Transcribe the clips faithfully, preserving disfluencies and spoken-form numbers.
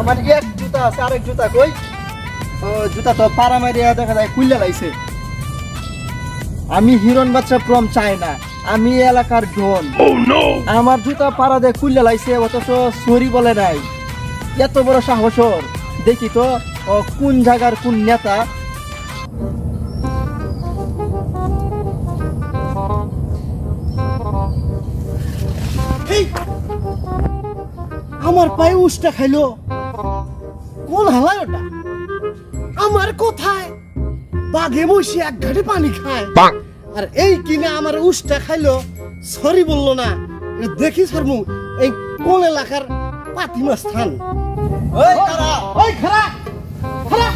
আমার এক জুতা আছে, আরেক জুতা কই? ও জুতা তো পাড়া মারিয়া দেখা যায় খুললে লাইছে। আমি হিরণ বাদশা প্রম চাই না, আমি এলাকার ডন। আমার জুতা পাড়া দিয়ে খুললে লাইছে, অথচ সরি বলে নাই। এত বড় সাহস ওর! দেখি তো কোন জায়গার কোন নেতা। আমার পায়ে উষ্টা খাইলো, কোন হালায় ওটা? আমার কোথায় বাঘে বসে এক ঘাটে পানি খায়, আর এই কিনে আমার উষ্টা খাইলো, সরি বললো না। দেখি সরমু এই কোন এলাকার পাতিমা স্থান। ওই খারা, ওই খারা খারা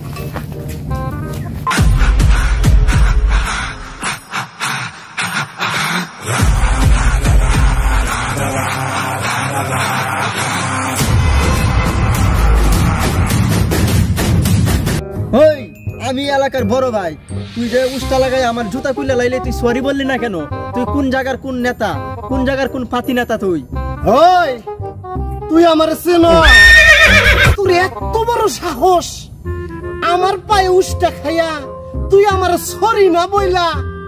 ওই আমি এলাকার বড় ভাই, তুই যে উষ্টা লাগাই আমার জুতা খুলে লাইলে তুই সরি বললি না কেন? তুই কোন জায়গার কোন নেতা, কোন জায়গার কোন পাতি নেতা? তুই ওই তুই আমার চেনো? তোর এত বড় সাহস, আমার পায়ে উষ্টা খাইয়া তুই আমার সরি না বইলা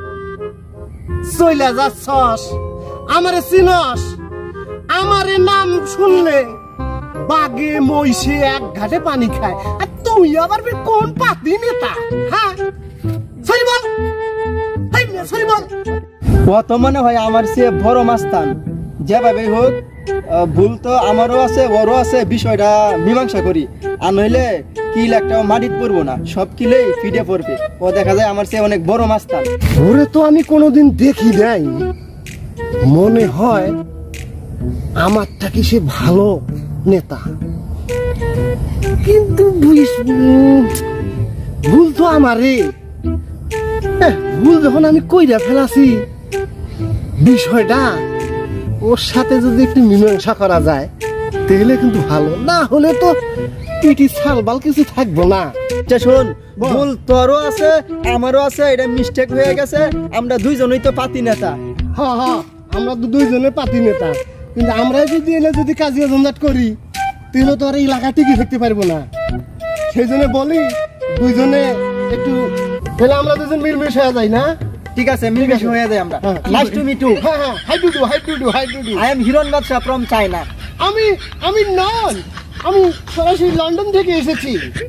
চইলা যাচ্ছস? আমারে চিনস? আমারে নাম শুনলে বাগে মইছে এক ঘাটে পানি খায়, আর তুই আবার কোন পাতি নেতা? হ্যাঁ সরি বল, সরি বল। কত মনে হয় আমার সে বড় মাস্তান। যেভাবে হোক ভুল তো আমারও আছে, ওরও আছে, বিষয়টা মীমাংসা করি। আর নইলে কিল একটা মাটিত পড়বো না, সব কিলেই ফিডে পড়বে। ও দেখা যায় আমার সে অনেক বড় মাস্তান। ওরে তো আমি কোনোদিন দেখি নাই, মনে হয় আমারটা কি সে ভালো নেতা, কিন্তু ভুল তো আমারে। ভুল যখন আমি কইরা ফেলাছি, বিষয়টা ওর সাথে যদি একটু মীমাংসা করা যায় তাহলে কিন্তু ভালো, না হলে তো পিটি সালবাল কিছু থাকবো না। শোন, ভুল তোরও আছে আমারও আছে, এটা মিস্টেক হয়ে গেছে। আমরা দুইজনই তো পাতি নেতা। হ্যাঁ হ্যাঁ, আমরা তো দুইজনে পাতি নেতা, কিন্তু আমরা যদি এলে যদি কাজিয়া ঝঞ্ঝাট করি তাহলে তো আর এই এলাকা টিকে থাকতে পারবো না। সেই জন্য বলি দুইজনে একটু, তাহলে আমরা দুজন মিলমিশ হয়ে যাই না? ঠিক আছে, মিলমিশ হয়ে যায় আমরা। Nice to meet you. হ্যাঁ হ্যাঁ, hi to do, hi to do, hi to do. I am Hiran Badshah from China. আমি আমি নন, আমি সরাসরি লন্ডন থেকে এসেছি।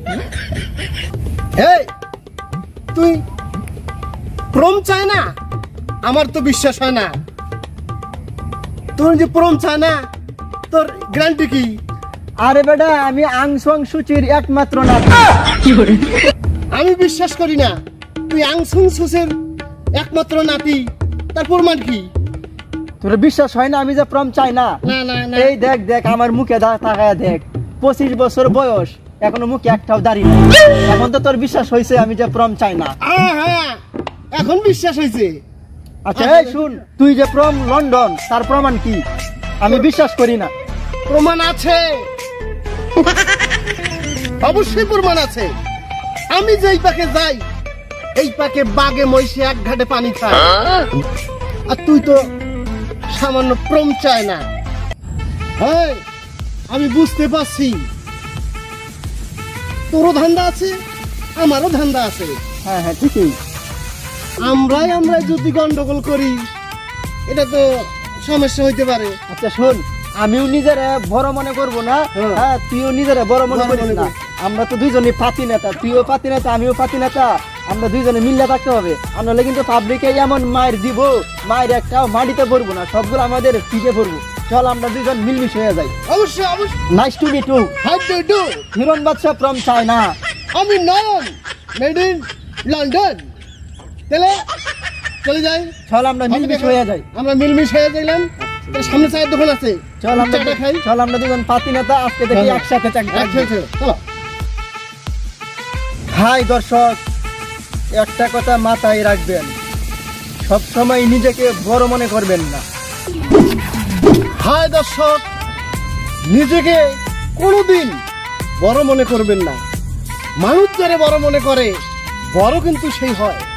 এই তুই প্রম চায় না? আমার তো বিশ্বাস হয় না। তোর যে প্রম চায় না, তোর গ্যারান্টি কি? আরে বেটা, আমি আংসং সুচির একমাত্র নাতি। আমি বিশ্বাস করি না তুই আংসং সুচের একমাত্র নাতি, তার প্রমাণ কি? তোর বিশ্বাস হয় না আমি যে প্রম চাই না? না না না, এই দেখ দেখ আমার মুখে তাকায়া দেখ, পঁচিশ বছর বয়স, এখনো মুখে একটাও দাড়ি নেই। এখন তো তোর বিশ্বাস হয়েছে আমি যে প্রম চাই না? হ্যাঁ, এখন বিশ্বাস হয়েছে। আচ্ছা এই শুন, তুই যে প্রম লন্ডন, তার প্রমাণ কি? আমি বিশ্বাস করি না। প্রমাণ আছে, অবশ্যই প্রমাণ আছে। আমি যেই পাকে যাই এই পাকে বাগে মহিষে এক ঘাটে পানি খায়, আর তুই তো সামান্য প্রম চায় না। হ্যাঁ আমি বুঝতে পারছি, তোরও ধান্দা আছে, আমারও ধান্দা আছে। হ্যাঁ হ্যাঁ ঠিকই। আমরাই আমরা যদি গন্ডগোল করি এটা তো সমস্যা হইতে পারে। আচ্ছা শোন, আমিও নিজের বড় মনে করবো না, হ্যাঁ তুইও নিজের বড় মনে করিস না। আমরা তো দুইজনই পাতি নেতা, তুইও পাতি নেতা আমিও পাতি নেতা, আমরা দুইজনে মিল্লা থাকতে হবে। আনলে কিন্তু পাবলিকে এমন মায়ের দিব, মায়ের একটাও মাটিতে পড়বো না, সবগুলো আমাদের পিঠে পড়বো। চল আমরা দুইজন মিলমিশ হয়ে যাই। অবশ্যই অবশ্যই। Nice to meet you. How do do? Hiran Badshah from China. আমি নন, মেড ইন লন্ডন। তাহলে চলে যাই, চল আমরা মিলমিশ হয়ে যাই। আমরা মিলমিশ হয়ে যাইলাম। সামনে চায়ের দোকান আছে, চল আমরা খাই। চল আমরা দুজন পাতি নেতা আজকে দেখি একসাথে চলো। হাই দর্শক, একটা কথা মাথায় রাখবেন, সব সময় নিজেকে বড় মনে করবেন না। হাই দর্শক, নিজেকে কোনোদিন বড় মনে করবেন না। মানুষ যারা বড় মনে করে, বড় কিন্তু সেই হয়।